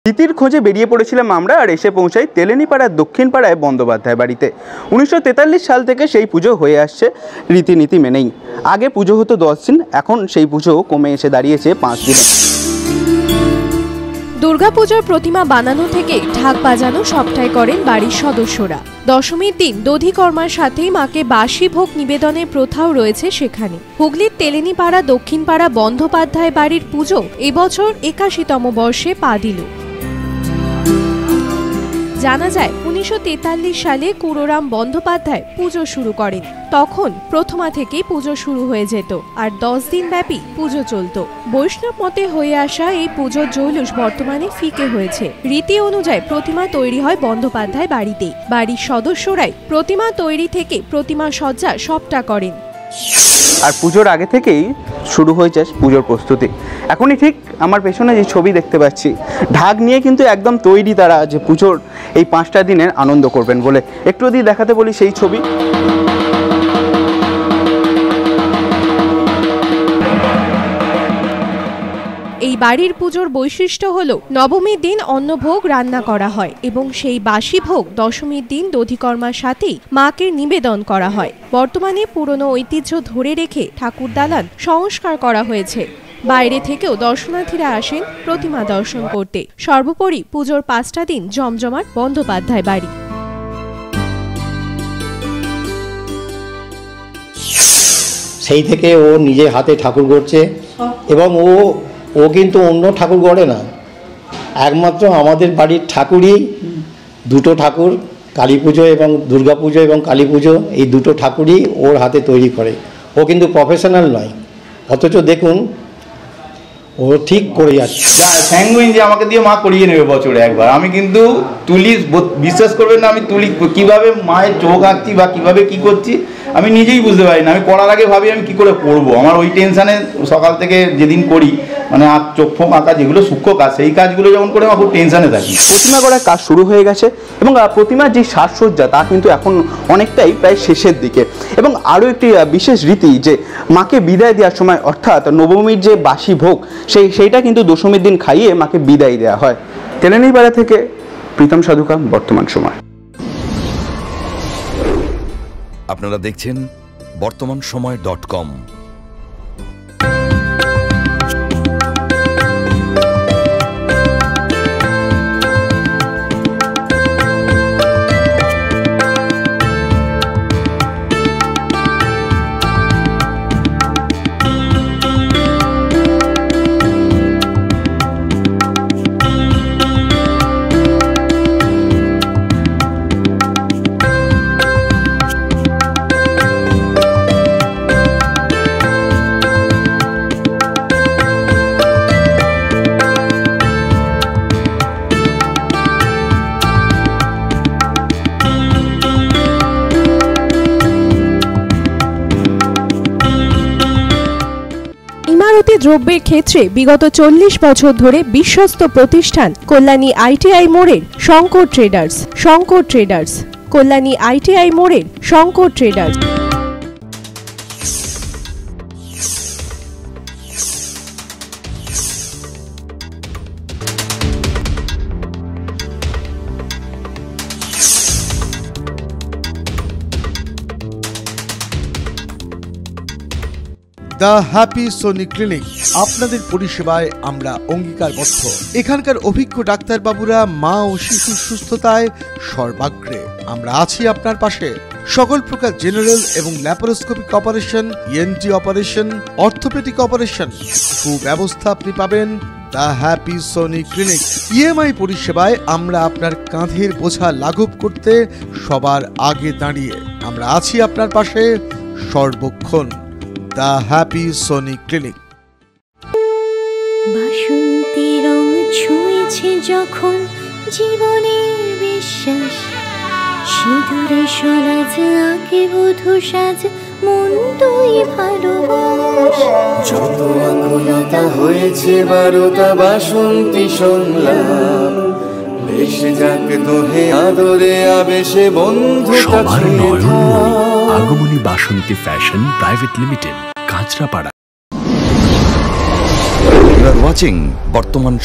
রীতির খোঁজে বেরিয়ে পড়েছিলাম আমরা আর এসে পৌঁছাই তেলেনীপাড়ার দক্ষিণ পাড়ায় বন্দ্যোপাধ্যায় বাড়িতে। 1943 সাল থেকে সেই পুজো হয়ে আসছে রীতিনীতি মেনেই। আগে পুজো হতো 10 দিন, এখন সেই পুজো কমে এসে দাঁড়িয়েছে 5 দিনে। দুর্গাপূজার প্রতিমা বানানো থেকে ঢাক বাজানো সবটাই করেন বাড়ির সদস্যরা। দশমীর দিন দধিকর্মার সাথেই মাকে বাসি ভোগ নিবেদনের প্রথাও রয়েছে সেখানে। হুগলির তেলেনীপাড়া দক্ষিণ পাড়া বন্দ্যোপাধ্যায় বাড়ির পুজো এবছর 81তম বর্ষে পা দিল। জানা যায় 1943 সালে কুড়োরাম বন্দ্যোপাধ্যায় পুজো শুরু করেন। তখন প্রথমা থেকেই পুজো শুরু হয়ে যেত আর 10 দিন ব্যাপী পুজো চলত। বৈষ্ণব মতে হয়ে আসা এই পুজোর জৌলুস বর্তমানে ফিকে হয়েছে। রীতি অনুযায়ী প্রতিমা তৈরি হয় বন্দ্যোপাধ্যায় বাড়িতেই। বাড়ির সদস্যরাই প্রতিমা তৈরি থেকে প্রতিমা সজ্জা সবটা করেন। আর পুজোর আগে থেকেই শুরু হয়ে যায় পুজোর প্রস্তুতি। এখনই ঠিক আমার পেছনে যে ছবি দেখতে পাচ্ছি, ঢাক নিয়ে কিন্তু একদম তৈরি তারা যে পুজোর এই 5টা দিনের আনন্দ করবেন বলে। একটু যদি দেখাতে বলি সেই ছবি। এই বাড়ির পুজোর বৈশিষ্ট্য হলো নবমীর দিন অন্নভোগ রান্না করা হয় এবং সেই বাসি ভোগ দশমীর দিন দধিকর্মার সাথেই মাকে নিবেদন করা হয়। বর্তমানে পুরনো ঐতিহ্য ধরে রেখে ঠাকুর দালান সংস্কার করা হয়েছে। বাইরে থেকেও দর্শনার্থীরা আসেন প্রতিমা দর্শন করতে। সর্বোপরি পুজোর 5টা দিন জমজমাট বন্দ্যোপাধ্যায় বাড়ি। সেই থেকে ও নিজে হাতে ঠাকুর গড়ছে এবং ও কিন্তু অন্য ঠাকুর গড়ে না, একমাত্র আমাদের বাড়ির ঠাকুরই। দুটো ঠাকুর, কালী পুজো এবং দুর্গা পুজো এবং কালী পুজো, এই দুটো ঠাকুরই ওর হাতে তৈরি করে। ও কিন্তু প্রফেশনাল নয়, অথচ দেখুন ও ঠিক করে যাচ্ছে। স্যাঙ্গুইন যে আমাকে দিয়ে মা করিয়ে নেবে বছরে একবার। আমি কিন্তু তুলি, বিশ্বাস করবেন না, আমি তুলি কীভাবে মায়ের চোখ আঁকছি বা কীভাবে কী করছি আমি নিজেই বুঝতে পারি না। আমি করার আগে ভাবি আমি কী করে করবো। আমার ওই টেনশানে সকাল থেকে যেদিন করি, মানে চোখ ফোক আঁকা যেগুলো সূক্ষ্ম কাজ, সেই কাজগুলো যখন করে আমার খুব টেনশানে থাকি। প্রতিমা গড়ার কাজ শুরু হয়ে গেছে এবং প্রতিমার যে সাজসজ্জা তা কিন্তু এখন অনেকটাই প্রায় শেষের দিকে। এবং আরও একটি বিশেষ রীতি যে মাকে বিদায় দেওয়ার সময়, অর্থাৎ নবমীর যে বাসি ভোগ সেইটা কিন্তু দশমীর দিন খাইয়ে মাকে বিদায় দেওয়া হয়। তেলেনীপাড়া থেকে প্রীতম সাধুকা, বর্তমান সময়। আপনারা দেখছেন বর্তমানসময়.com। দ্রব্যের ক্ষেত্রে বিগত 40 বছর ধরে বিশ্বস্ত প্রতিষ্ঠান কল্যাণী ITI মোড়ের শঙ্কর ট্রেডার্স। কল্যাণী ITI মোড়ের Shankar traders. The happy Soni clinic, আপনাদের পরিষেবায় আমরা অঙ্গীকারবদ্ধ। এখানকার অভিজ্ঞ ডাক্তারবাবুরা মা ও শিশুর সুস্থতায় সর্বাগ্রে। আমরা আছি আপনার পাশে। সকল প্রকার জেনারেল এবং laparoscopic operation, ENT operation, orthopaedic operation সুব্যবস্থা আপনি পাবেন the happy Soni clinic. EMI পরিষেবায় আমরা আপনার কাঁধের বোঝা লাঘব করতে সবার আগে দাঁড়িয়ে। আমরা আছি আপনার পাশে সর্বক্ষণ। The happy Soni clinic. বাসন্তী রং ছুঁয়েছে যখন জীবনের বিশ্বাস, সিঁদুরে সরাজ আঁকে বধূ সাজ, মন তুই ভালোবাস। যত আকুলতা হয়েছে বারোটা বাসন্তী শুনলাম, বেশে যাক দোহে আদরে আবেশে বন্ধুটা ছুঁয়ে আগমনী Basanti fashion private limited, Kanchrapara. You are watching বর্তমান